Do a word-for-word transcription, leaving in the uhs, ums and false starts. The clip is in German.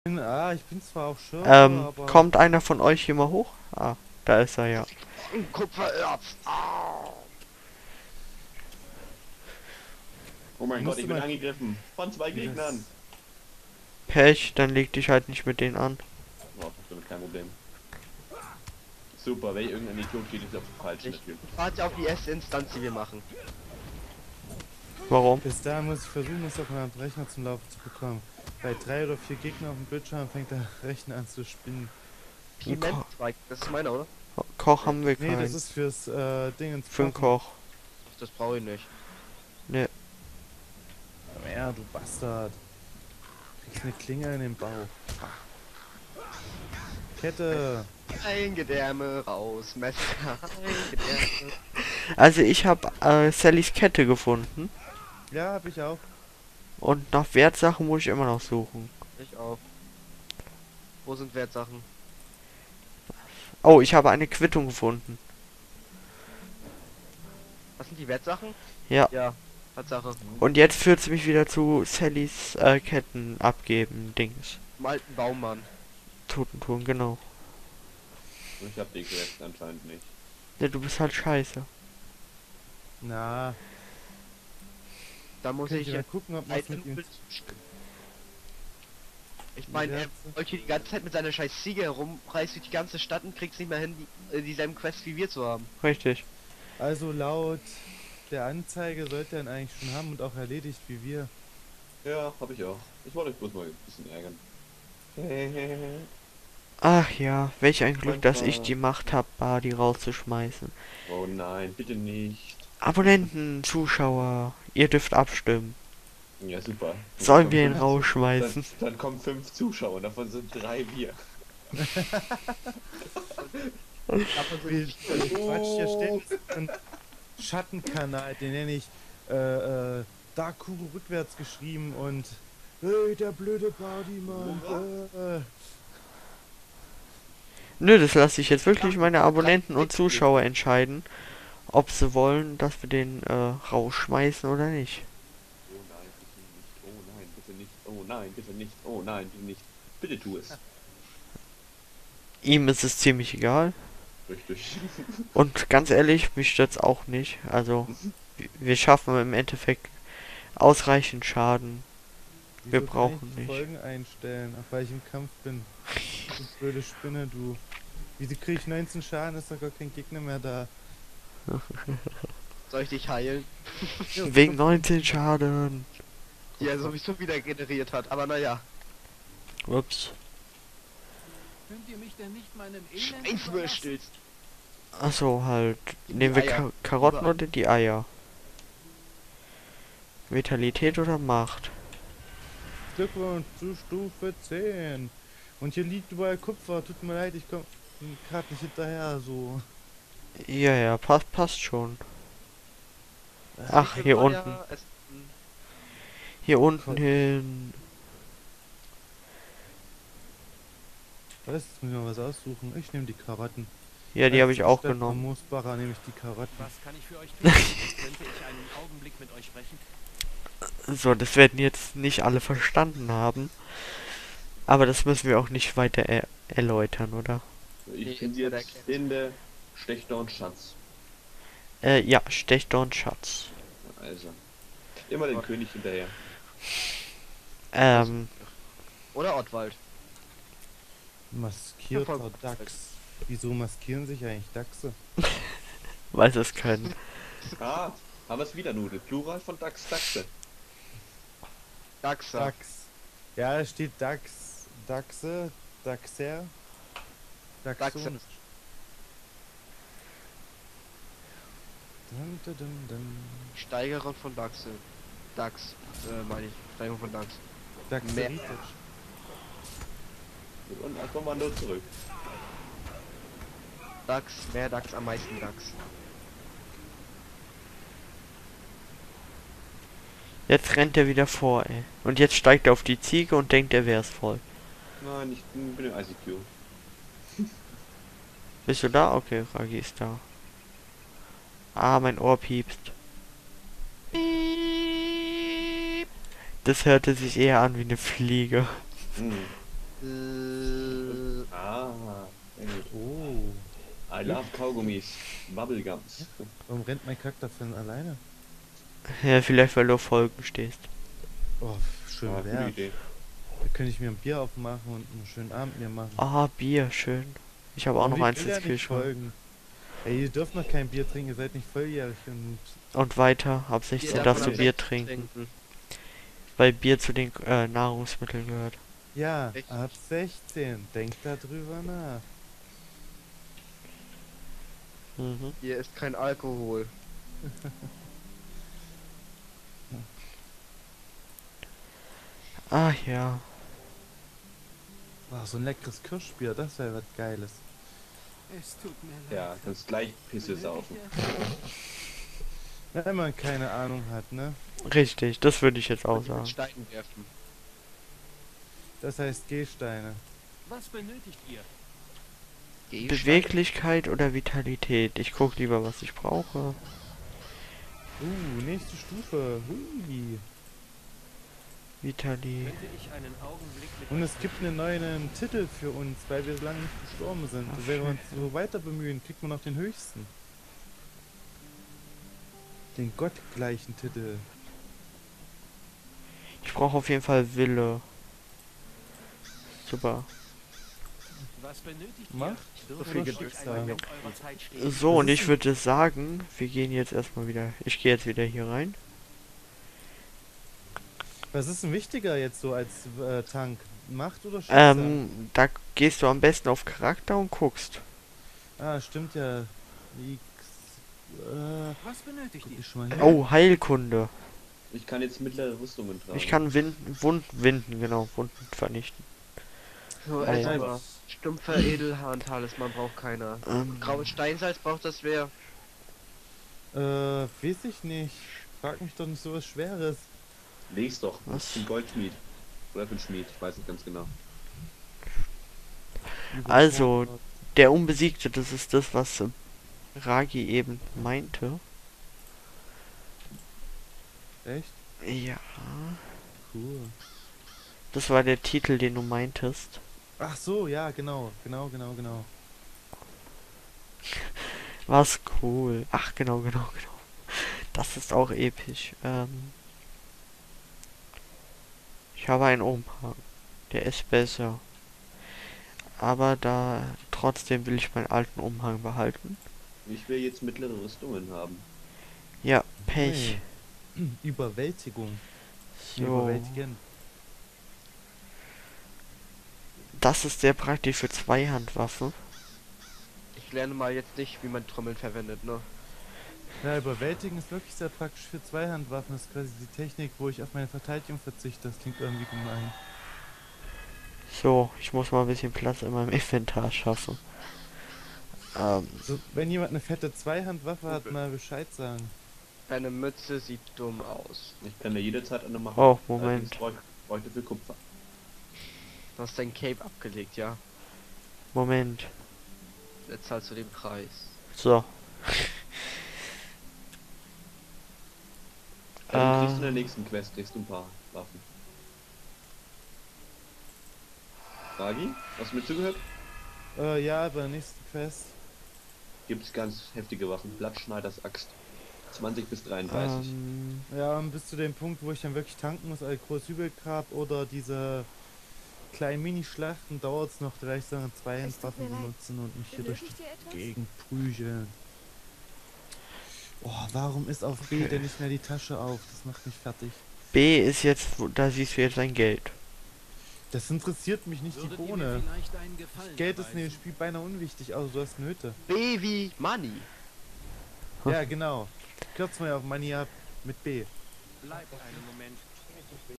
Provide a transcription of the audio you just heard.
Ah, ich bin zwar auf Schirm, Ähm, aber... kommt einer von euch hier mal hoch? Ah, da ist er ja. Ein Kupfererz. Au. Oh mein Gott, Musste ich bin mal... angegriffen. Von zwei Wie Gegnern. das... Pech, dann leg dich halt nicht mit denen an. Oh, damit kein Problem. Super, wenn irgendein Idiot geht, ist auf den falschen Ich natürlich. warte auf die erste Instanz, die wir machen. Warum? Bis dahin muss ich versuchen, es auf meinem Rechner zum Laufen zu bekommen. Bei drei oder vier Gegnern auf dem Bildschirm fängt der Rechner an zu spinnen. Ein Ko Pimentzweig, das ist meiner, oder? Koch haben wir Nee, das keinen. ist fürs äh, Ding ins Für einen Kochen. Koch. Ach, das brauche ich nicht. Ne. Aber ja, du Bastard. Kriegst eine Klinge in den Bauch. Kette. Ein Gedärme raus, Messer, ein Gedärme. Also ich habe äh, Sallys Kette gefunden. Ja, hab ich auch. Und nach Wertsachen muss ich immer noch suchen. Ich auch. Wo sind Wertsachen? Oh, ich habe eine Quittung gefunden. Was sind die Wertsachen? Ja. Ja, Tatsache. Und jetzt führt es mich wieder zu Sallys äh, Ketten abgeben, Dings. Im alten Baumann. Totentun, genau. Ich hab die Quest anscheinend nicht. Ja, du bist halt scheiße. Na, Da muss kann ich ich mal jetzt gucken, ob man ein es mit ihm... Impel zustimmen. Ich meine, er Wertsachen- wollte hier die ganze Zeit mit seiner scheiß Ziege herumreist durch die ganze Stadt und kriegt's nicht mehr hin, die, äh, dieselben Quests wie wir zu haben. Richtig. Also laut der Anzeige sollte er ihn eigentlich schon haben und auch erledigt wie wir. Ja, hab ich auch. Ich wollte euch bloß mal ein bisschen ärgern. Ach ja, welch ein Glück, dass ich Manchmal- die Macht habe, Badi rauszuschmeißen. Oh nein, bitte nicht. Abonnenten, Zuschauer, ihr dürft abstimmen. Ja, super. Sollen wir ihn Dann- rausschmeißen? Dann, dann kommen fünf Zuschauer, davon sind drei wir. Davon Wie, sind äh, Quatsch, hier steht ein Schattenkanal, den nenne ich äh, äh, Darkuro rückwärts geschrieben und hey, der blöde Badi, Mann. Äh, äh. Nö, das lasse ich jetzt wirklich meine Abonnenten und Zuschauer entscheiden, ob sie wollen, dass wir den äh, rausschmeißen oder nicht. Oh nein, bitte nicht. Oh nein, bitte nicht. Oh nein, bitte nicht. Oh nein, bitte nicht. Bitte tu es. Ihm ist es ziemlich egal. Richtig. Und ganz ehrlich, mich stört's auch nicht. Also, w- wir schaffen im Endeffekt ausreichend Schaden. Wieso Wir kann ich brauchen die nicht. Folgen einstellen, auch weil ich im Kampf bin. Du blöde Spinne, du. Wieso krieg ich neunzehn Schaden, ist doch gar kein Gegner mehr da. Soll ich dich heilen? Wegen neunzehn Schaden. Die er sowieso wieder generiert hat, aber naja. Ups. Könnt ihr mich denn nicht meinem Elend Schweinswürstelst. Achso, halt. Die Nehmen wir Eier. Ka Karotten Überall. oder die Eier? Vitalität oder Macht? Glückwunsch zu Stufe zehn. Und hier liegt überall Kupfer. Tut mir leid, ich komm gerade nicht hinterher, so. Ja, ja, passt, passt schon. Ach, hier Feuer, unten. es- Hier unten Gott. hin. Was? Jetzt muss ich mal was aussuchen. Ich nehme die Karotten. Ja, die habe ich auch Statt genommen. vom Moosbacher nehme ich die Karotten. Was kann ich für euch tun? Könnte ich einen Augenblick mit euch sprechen? So, das werden jetzt nicht alle verstanden haben. Aber das müssen wir auch nicht weiter er erläutern, oder? Ich Nee, finde jetzt jetzt erkennt's. in der Stechdorn Schatz. Äh, ja, Stechdorn Schatz. Also. Immer den König hinterher. Ähm, Oder Ottwald. Maskierter voll- Dachs. Wieso maskieren sich eigentlich Dachse? weil sie es können. Ah, haben wir es wieder Nudel. Plural von Dachs, Dachse. Dachser. Dachs. Ja, da steht Dachs. Dachse. Dachser. Dachse. Dachson. Dun, dun, dun, dun. Steigerung von Dachse. Dachs, äh, meine ich. Steigerung von Dachs. Dachseritisch. Und ein Kommando zurück. Dachs, mehr Dachs, am meisten Dachs. Jetzt rennt er wieder vor, ey. Und jetzt steigt er auf die Ziege und denkt, er wär's voll. Nein, ich bin bin im I C Q. Bist du da? Okay, Ragi ist da. Ah, mein Ohr piepst. Das hörte sich eher an wie eine Fliege. Hm. Äh, Ah, sehr gut. Oh. I love Kaugummis. Bubblegums. Warum rennt mein Charakter von alleine? Ja, vielleicht weil du auf Folgen stehst. Oh, schön Ah, gute wär's. Idee. Da könnte ich mir ein Bier aufmachen und einen schönen Abend mir machen. Ah, Bier, schön. Ich habe auch Und noch ich eins will ins ja nicht Kühlschrank. folgen. Ey, ihr dürft noch kein Bier trinken, ihr seid nicht volljährig und Und weiter, ab Bier sechzehn darf darfst man du ab Bier sechzehn trinken. trinken. Weil Bier zu den äh, Nahrungsmitteln gehört. ja, Echt? ab sechzehn. Denkt da drüber nach. Mhm. Hier ist kein Alkohol. Ah ja. Boah, so ein leckeres Kirschbier, das wäre was Geiles. Es tut mir leid. Ja, kannst gleich Pisse saufen. Wenn man keine Ahnung hat, ne? Richtig, das würde ich jetzt auch Und mit sagen. Steinen werfen. Das heißt Gehsteine. Was benötigt ihr? Gehstein? Beweglichkeit oder Vitalität? Ich guck lieber, was ich brauche. Uh, nächste Stufe. Hui. Vitali. Könnte ich einen Augenblick mit Und euch es gibt einen neuen Titel für uns, weil wir so lange nicht gestorben sind. Ach, Wenn wir uns schön. so weiter bemühen, kriegt man noch den höchsten. Den gottgleichen Titel. Ich brauche auf jeden Fall Wille. Super. Was benötigt Macht ihr? so Dürfen viel wir euch Glückssamen. einmal mit eurer Zeit stehen? So, Das und ist ich ein- würde sagen, wir gehen jetzt erstmal wieder. Ich gehe jetzt wieder hier rein. Was ist denn wichtiger jetzt so als äh, Tank? Macht oder Schicksal? Ähm, da gehst du am besten auf Charakter und guckst. Ah, stimmt ja. X. Äh, Was benötigt guck ihr? ich schon mal hier. Oh, Heilkunde. Ich kann jetzt mittlere Rüstungen tragen. Ich kann Winden, Wunden winden, genau, Wunden vernichten. So, Oh. erstmal. Stumpfer Edelhahn-Talisman braucht keiner. Ähm, Graues Steinsalz braucht das wer? Äh, weiß ich nicht. Frag mich doch nicht so was Schweres. Leg's doch. Was? Was ist ein Goldschmied? Oder für ein Schmied? Ich weiß nicht ganz genau. Also, der Unbesiegte, das ist das, was äh, Ragi eben meinte. Echt? Ja, Cool. das war der Titel, den du meintest. Ach so, ja, genau. Genau, genau, genau. Was cool. Ach, genau, genau, genau. Das ist auch episch. Ähm, ich habe einen Umhang. Der ist besser. Aber da trotzdem will ich meinen alten Umhang behalten. Ich will jetzt mittlere Rüstungen haben. Ja, Pech. Hey. Überwältigung. Nee, So. Überwältigen. Das ist sehr praktisch für Zweihandwaffen. Ich lerne mal jetzt nicht, wie man Trommeln verwendet, ne? Ja, überwältigen ist wirklich sehr praktisch für Zweihandwaffen. Das ist quasi die Technik, wo ich auf meine Verteidigung verzichte. Das klingt irgendwie gemein. So, ich muss mal ein bisschen Platz in meinem Inventar schaffen. Ähm, So, wenn jemand eine fette Zweihandwaffe hat, mal Bescheid sagen. Deine Mütze sieht dumm aus. Ich kann dir jederzeit eine machen. Oh, Moment. Allerdings bräuch- Bräuchte für Kupfer. Du hast dein Cape abgelegt, ja? Moment. Jetzt zahlst du den Preis. So. Ja, du kriegst Ähm. in der nächsten Quest kriegst du ein paar Waffen. Ragi, hast du mir zugehört? Äh, ja, bei der nächsten Quest. Gibt's ganz heftige Waffen. Blattschneiders Axt. zwanzig bis dreiunddreißig. Ähm, Ja, und bis zu dem Punkt, wo ich dann wirklich tanken muss, als groß Übelgrab oder diese kleinen Mini-Schlachten, dauert es noch, da werde ich dann Zweihandwaffen mir leid. benutzen und mich hier durch Benötigt ihr etwas? die Gegend prügeln. Oh, warum ist auf B Okay. denn nicht mehr die Tasche auf? Das macht mich fertig. B ist jetzt, wo- da siehst du jetzt dein Geld. Das interessiert mich nicht, die Würdet ihr mir Bohne. vielleicht einen Gefallen Geld ist in dem erweisen? Spiel beinahe unwichtig, außer du hast Nöte. B wie Money. Ja, genau. Kürzen wir auf Money ab mit B. Bleibt einen Moment.